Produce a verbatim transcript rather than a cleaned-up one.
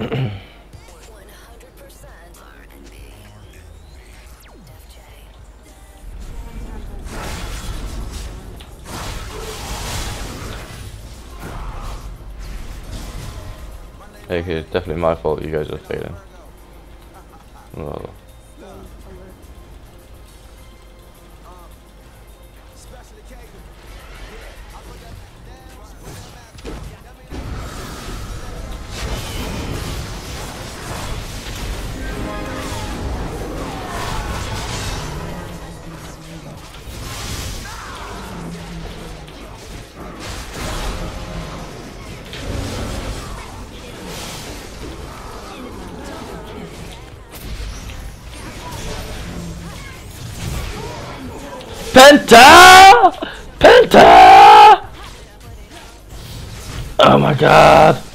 Okay, it's definitely my fault you guys are failing. Well. Penta! Penta! Oh my god!